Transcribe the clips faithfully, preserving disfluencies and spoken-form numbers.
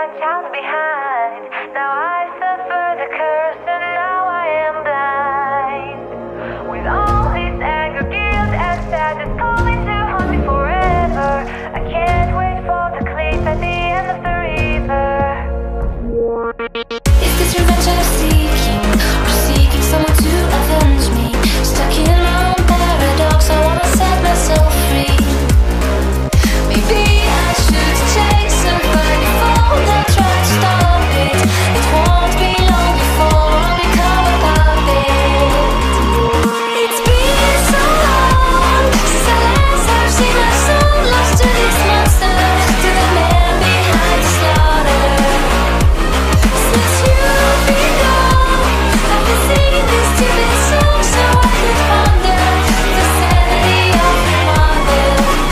my child behind. Now I suffer the curse and now I am blind. With all this anger, guilt and sadness calling to haunt me forever, I can't wait for the cliff at the end of the river. Is this revenge I'm seeking, or seeking someone to avenge me? Stuck in my own paradox, I wanna set myself free. Maybe I should chase somebody before they try to stop it. It won't be long before I'll become a puppet. It's been so long since I last have seen my soul lost to this monster, to the man behind the slaughter. Since you've been gone, I've been singing this stupid song so I could wonder the sanity of your mother.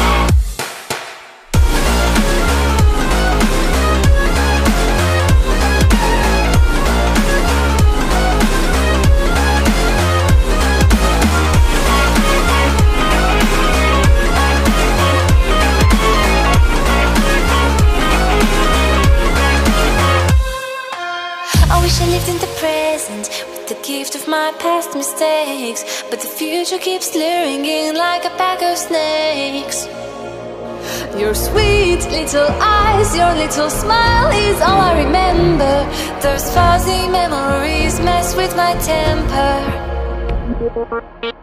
I wish I lived in the present with the gift of my past mistakes, but the future keeps luring in like a pack of snakes. Your sweet little eyes, your little smile is all I remember. Those fuzzy memories mess with my temper.